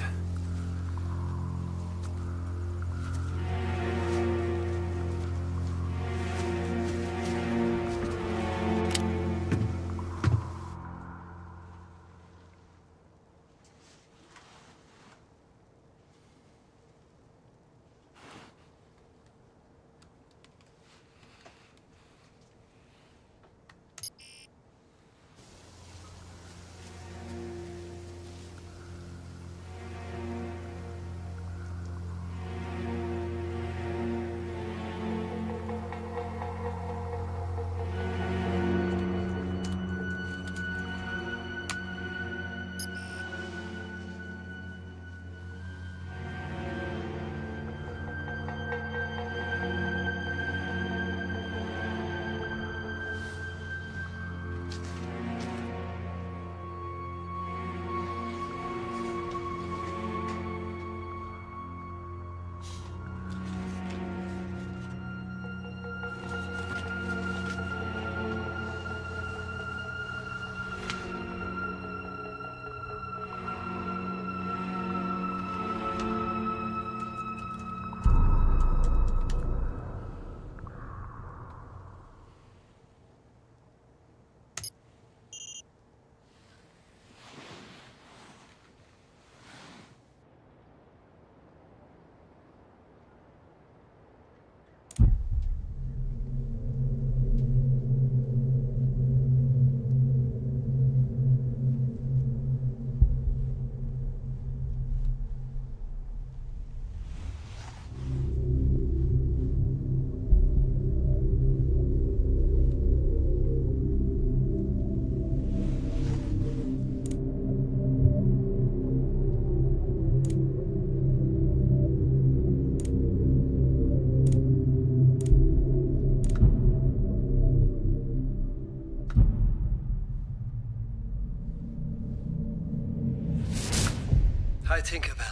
Hi, Tinkerbell.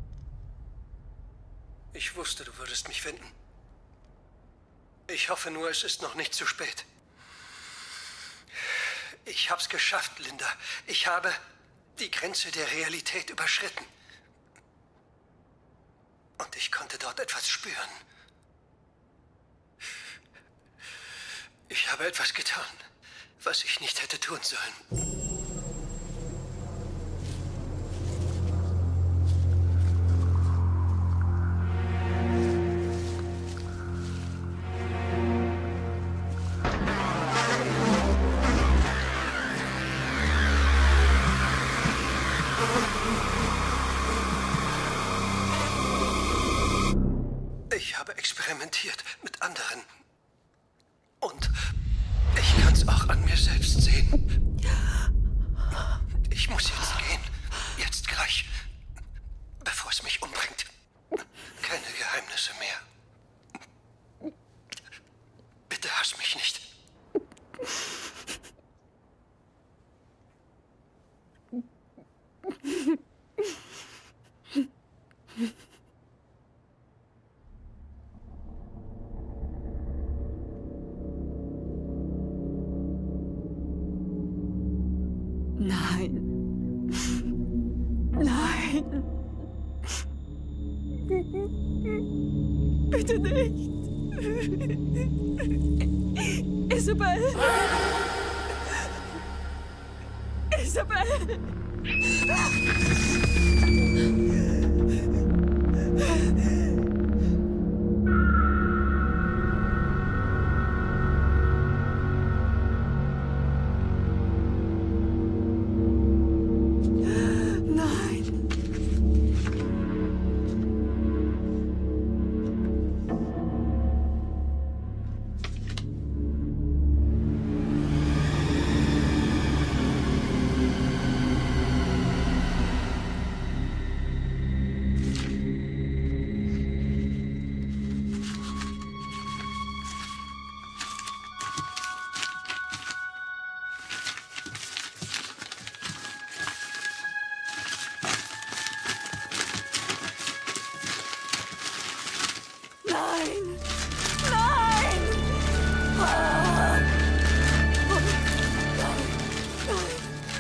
Ich wusste, du würdest mich finden. Ich hoffe nur, es ist noch nicht zu spät. Ich hab's geschafft, Linda. Ich habe die Grenze der Realität überschritten. Und ich konnte dort etwas spüren. Ich habe etwas getan, was ich nicht hätte tun sollen. Ich habe experimentiert mit anderen. Und ich kann es auch an mir selbst sehen. Ich muss jetzt gehen. Jetzt gleich. Bevor es mich umbringt. Keine Geheimnisse mehr. Bitte hass mich nicht. Nein. Nein. Bitte nicht. Isabel. Isabel. Nein! Nein! Ah! Oh, nein! Nein!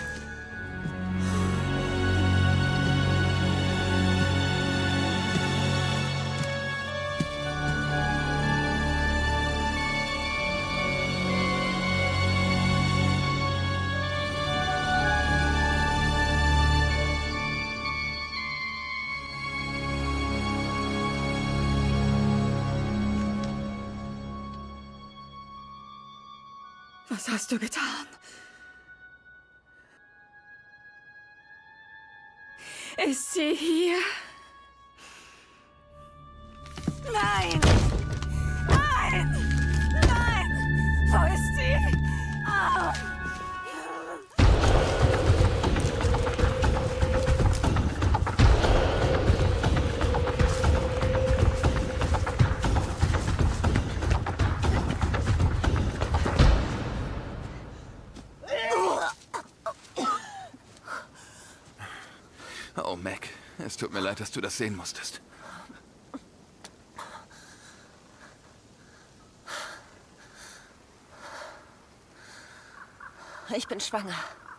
Was hast du getan? Ist sie hier? Nein! Nein! Nein! Wo ist sie? Ah! Oh, Mac, es tut mir leid, dass du das sehen musstest. Ich bin schwanger.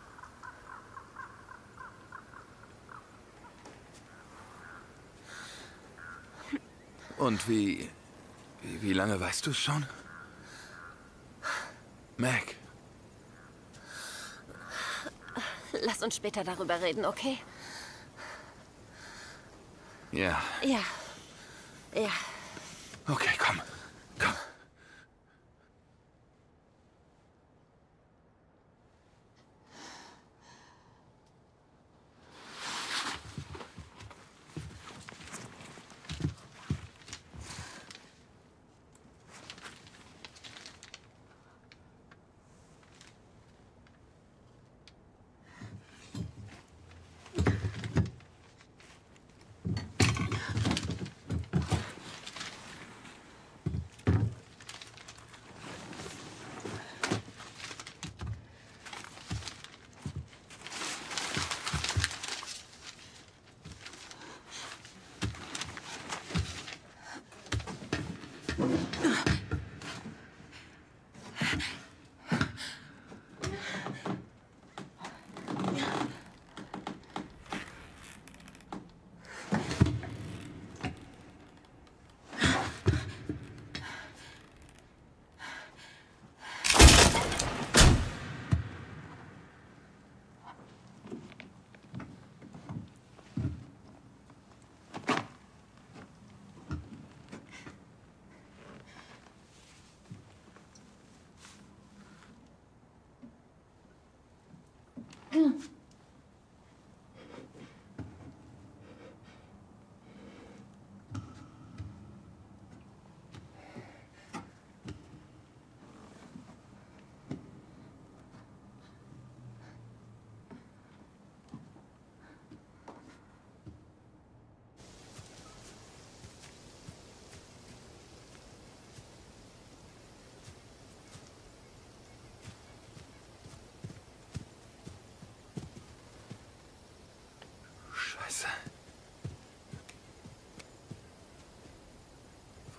Und wie, wie... Wie lange weißt du es schon? Mac. Lass uns später darüber reden, okay? Ja. Ja. Ja. Okay, komm. Komm.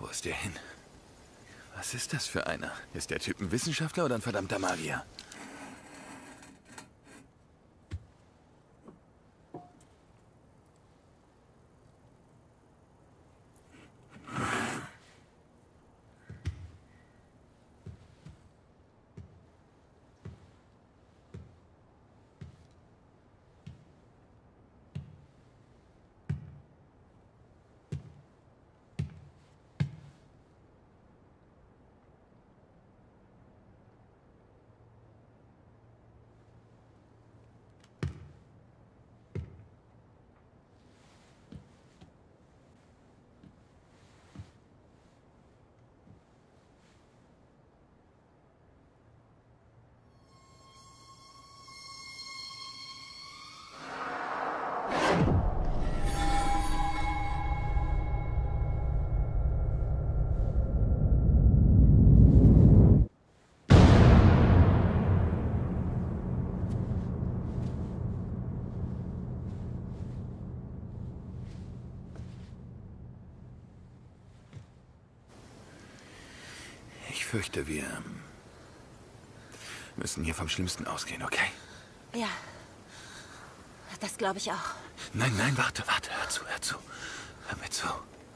ist der hin? Was ist das für einer? Ist der Typ ein Wissenschaftler oder ein verdammter Magier? Ich fürchte, wir müssen hier vom Schlimmsten ausgehen, okay? Ja, das glaube ich auch. Nein, nein, warte, warte, hör zu, hör zu. Hör mir zu.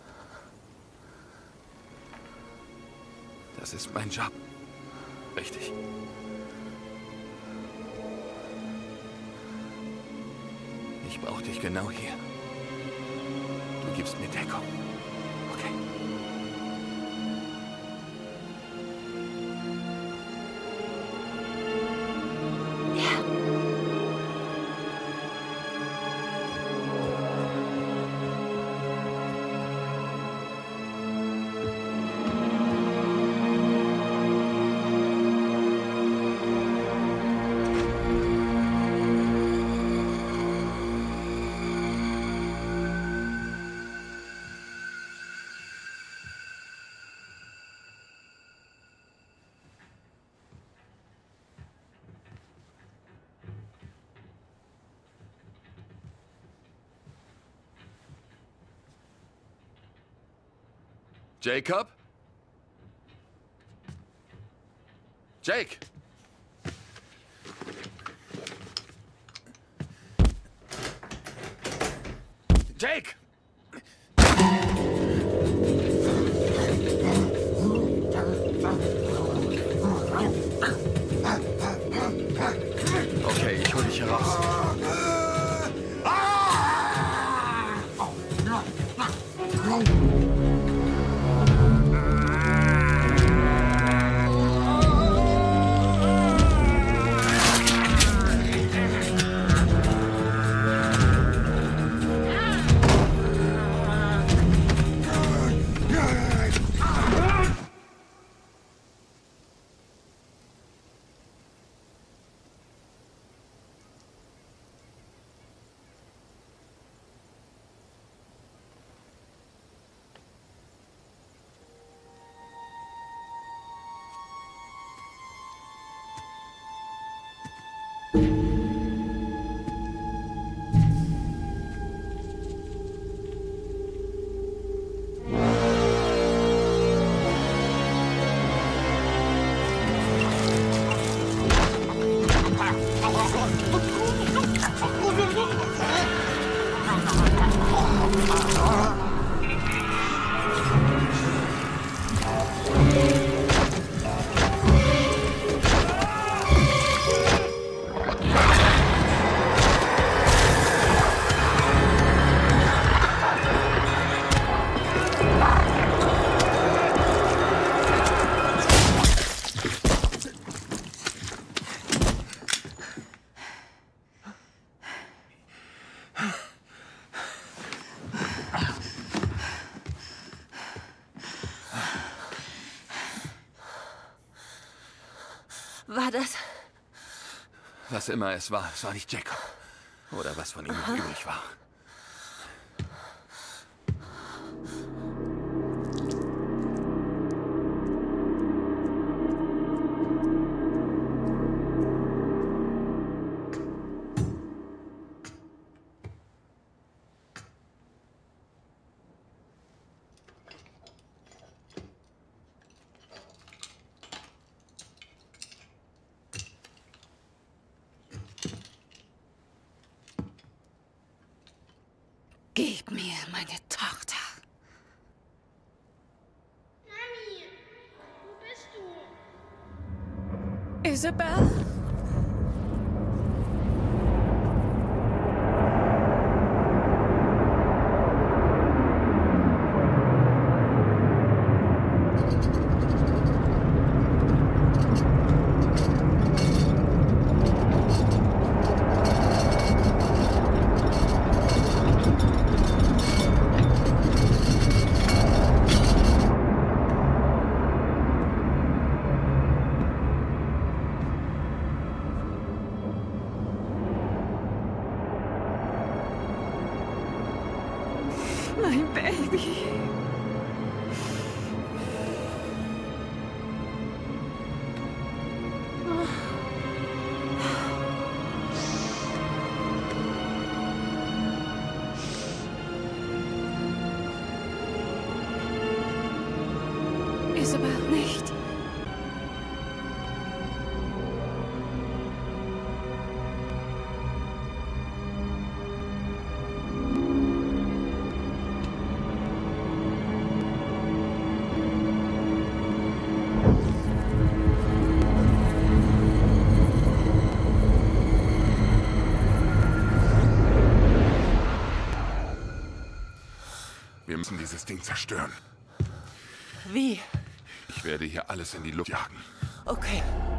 Das ist mein Job. Richtig. Ich brauche dich genau hier. Du gibst mir Deckung. Okay. Jacob? Jake! Jake! Okay, ich hol dich heraus. War das? Was immer es war, es war nicht Jacob. Oder was von ihm noch übrig war. Gib mir meine Tochter. Mami, wo bist du? Isabel? Mein Baby. Isabel nicht. Wir müssen dieses Ding zerstören. Wie? Ich werde hier alles in die Luft jagen. Okay.